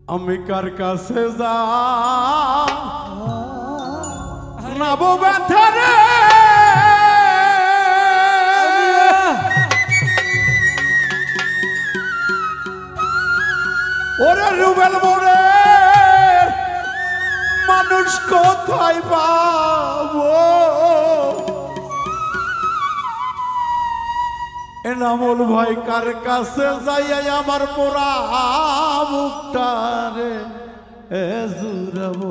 আমি কার কাছে যা নাবো ব্যথা রে ওরে রুবেল মোরে মানুষ কোথায় পাবো এনামুল ভাই কার কাছে যাই আমার পোড়া মুখটা রে জুড়াবো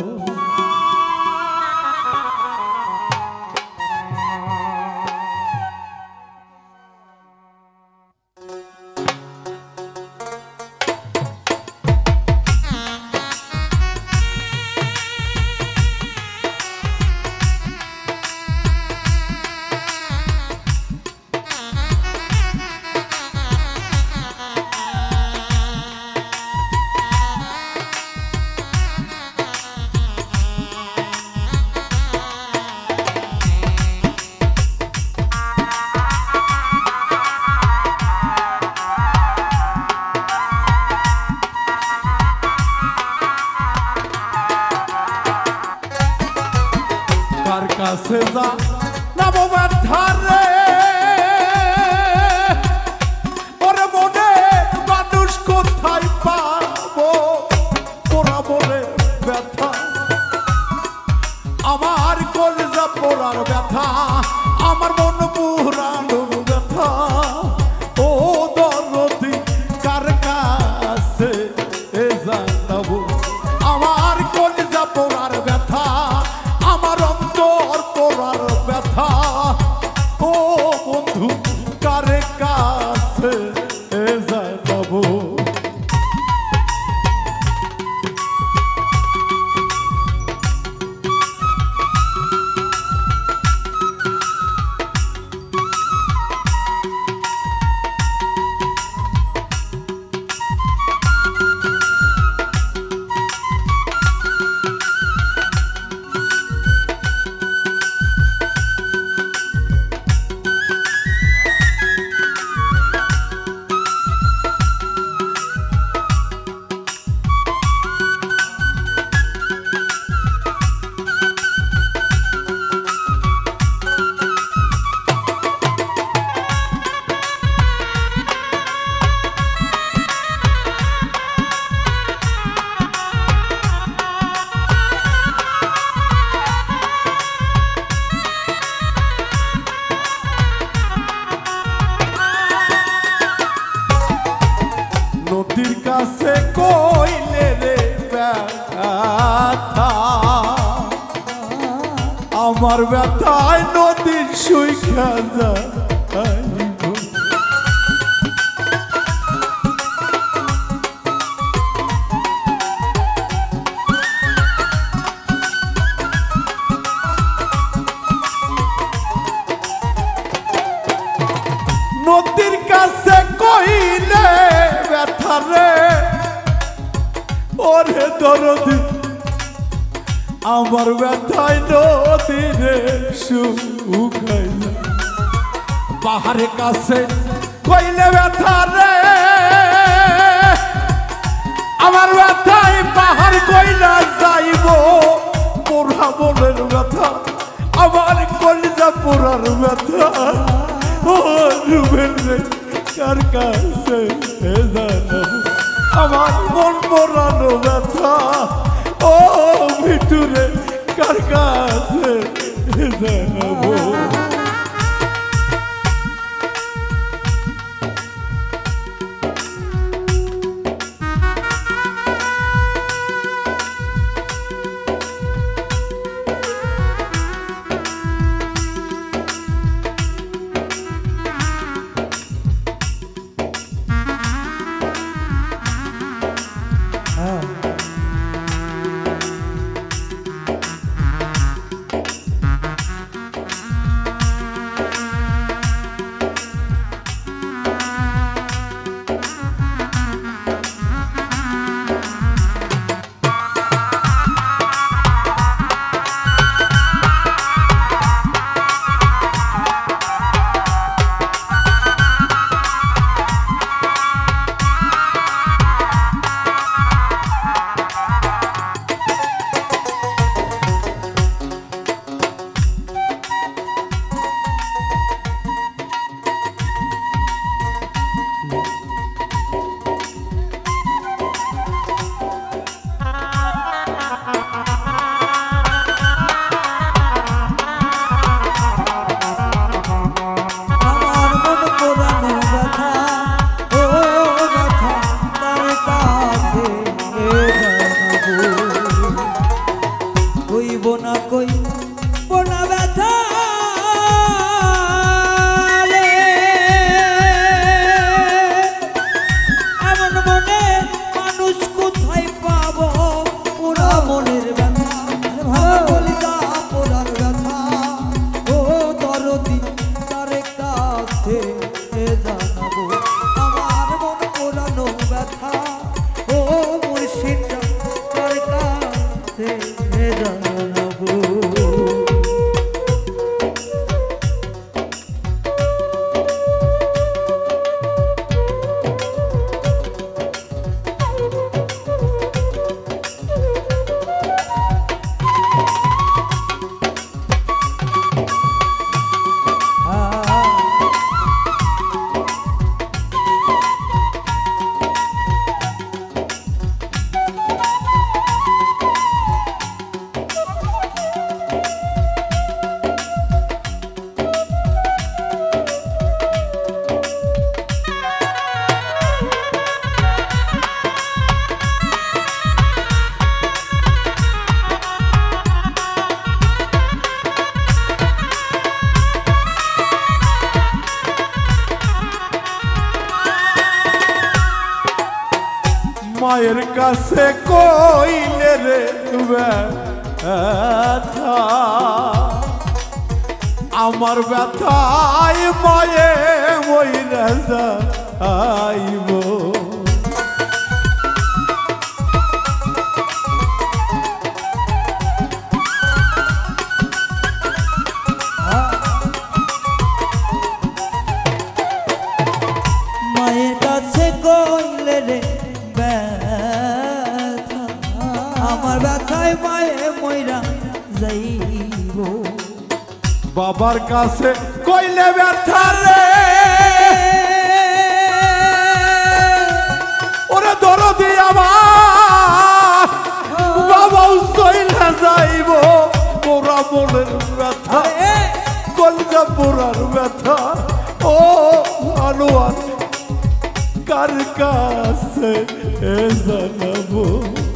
কাছে যা নামো ব্যথা রে ওরে মনে মানুষ কোথায় পাবো পোড়া বলে ব্যথা আমার কলিজা পোড়ার ব্যথা আমার মন পুরানোর ব্যথা ও দরদি কার কাছে জানাবো আমার কলিজা পোড়ার ব্যথা আমার অন্তর পোড়ার ব্যথা ও বন্ধু কার কাছে জানাবো নদীর কাছে কইলে রে ব্যথা আমার ব্যথায় নদীর সুইখা যায় নদীর কাছে কইলে ব্যথা রে ওরে দরদি আমার ব্যথায় নদীরে শুকাই যায় পাহাড়ের কাছে কইলে ব্যথা রে আমার ব্যথায় পাহাড় কইলা যাইব পোড়া মনের ব্যথা আমার কলিজা পোড়ার ব্যথা ও রুবেল রে কার কাছে জানাবো আমার মন পোড়ানো ব্যথা ও ভিতরে কার কাছে জানাবো মায়ের কাছে কইলে রে ব্যথা আমার ব্যথায় মায়ে মইরা যাইব মায়ের কাছে কইলে রে ব্যথা আমার ব্যথায় মায়ে মইরা যাইব বাবার কাছে কইলে ব্যথা রে ওরে দরদি আমার বাবাও চইলা যাইব পোড়া মনের ব্যথা কলজা পোড়ার ব্যথা ও আনোয়ার কার কাছে জানাবো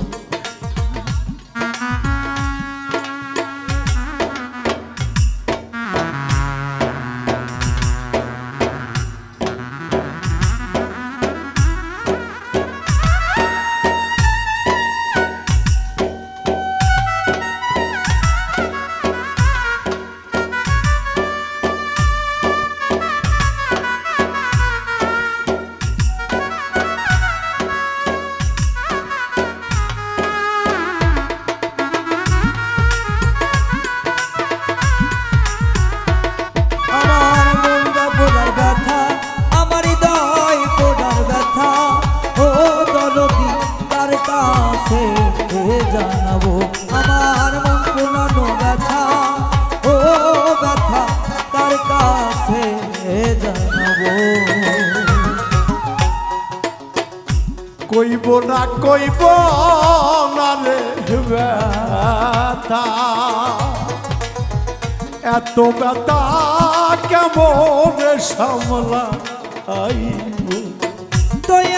জানাবো আমার মন পুরানো ব্যথা ও ব্যথা কার কাছে জানাবো কইব না রে ব্যথা এত ব্যথা কেমন সামলা আইব তুই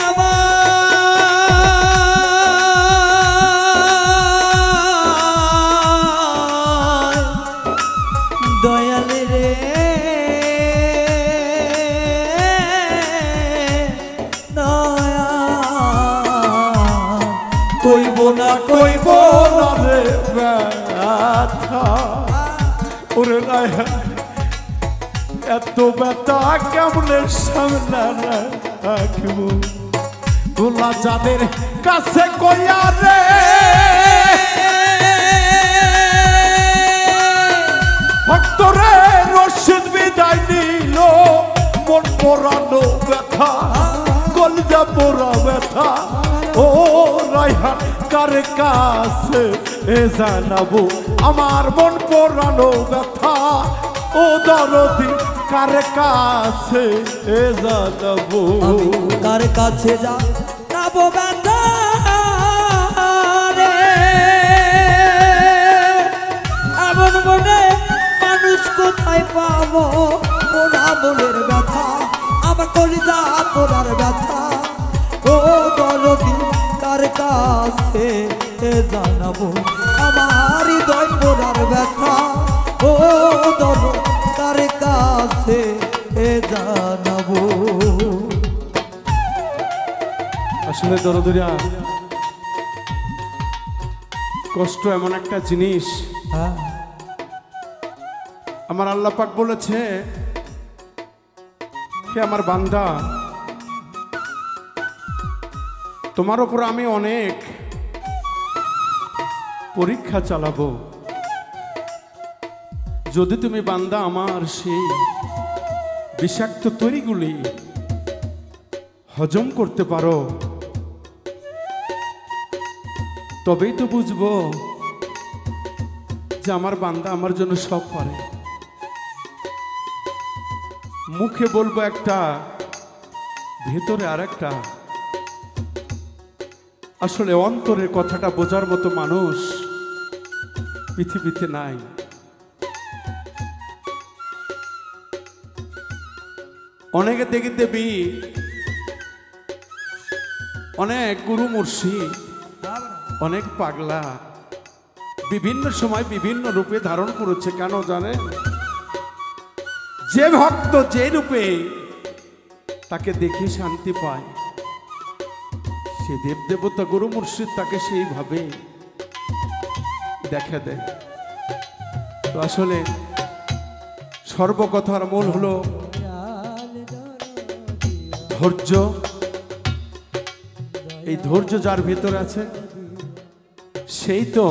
দয়াল রে কইব না রে ব্যথা ওরে রায় এত ব্যথা কেমন সামলা রাখবো তোলা যাদের কাছে কইয়া রে ভক্তরে রশিদ বিদায় নিল মন পোড়ানো ব্যথা কলজা পোড়া ব্যথা ও রায়হান কার কাছে জানাবো আমার মন পোড়ানো ব্যথা ও দরদি কার কাছে জানাবো কার কাছে যাবো ব্যথা রে এমন মনে মানুষ কোথায় পাবো পোড়া মনের ব্যথা আমার কলিজা পোড়ার ব্যথা ও দরদি কার কাছে জানাবো আমার হৃদয় পোড়ার ব্যথা ও দরদ কার কাছে জানাবো আসলে দরদুরিয়া কষ্ট এমন একটা জিনিস আমার আল্লাহ পাক বলেছে হে আমার বান্দা তোমার উপর আমি অনেক পরীক্ষা চালাবো যদি তুমি বান্দা আমার সেই বিষাক্ত তৈরিগুলি হজম করতে পারো তবেই তো বুঝবো যে আমার বান্দা আমার জন্য সব পারে মুখে বলবো একটা ভেতরে আর একটা আসলে অন্তরের কথাটা বোঝার মতো মানুষ পৃথিবীতে নাই অনেকে দেখি দেবী অনেক গুরু মুর্শিদ অনেক পাগলা বিভিন্ন সময় বিভিন্ন রূপে ধারণ করেছে কেন জানেন যে ভক্ত যে রূপে তাকে দেখে শান্তি পায় সে দেবদেবতা গুরু মুর্শিদ তাকে সেইভাবে দেখা দেয়। তো আসলে সর্বকথার মূল হলো ধৈর্য। এই ধৈর্য যার ভিতরে আছে সেই তো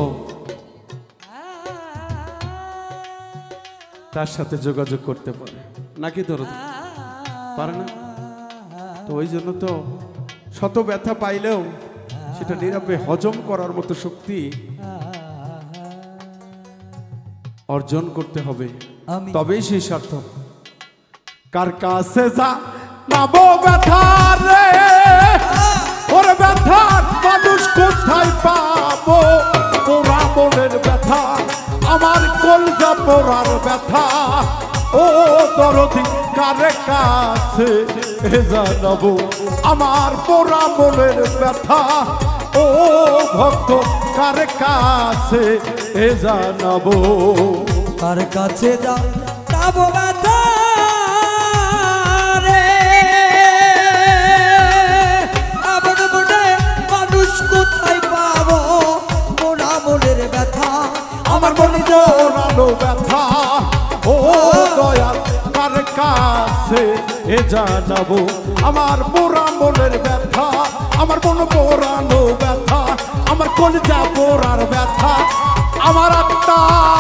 তার সাথে যোগাযোগ করতে পারে, নাকি ধরো পারে না? তো ওই জন্য তো শত ব্যথা পাইলেও সেটা নীরবে হজম করার মতো শক্তি অর্জন করতে হবে, তবেই সেই সার্থক। কার কাছে যা নাবো ব্যথা রে, ওর ব্যথার মানুষ কোথায় পাবো? পোড়া মনের ব্যথা, আমার কলজা পোড়ার ব্যথা, ও দরদি কার কাছে জানাবো আমার পোড়া মনের ব্যথা? ও ভক্ত কার কাছে জানাবো? কার কাছে যাবো ব্যথা রে, আমার মনে মানুষ কোথায় পাবো? পোড়া মনের ব্যথা, আমার মনে পোড়ানো ব্যথা, ও দয়াল কার কাছে জানাবো আমার পোড়া মনের ব্যথা? আমার মন পোড়ানো ব্যথা, আমার কলজা পোড়ার ব্যথা, আমার আত্মা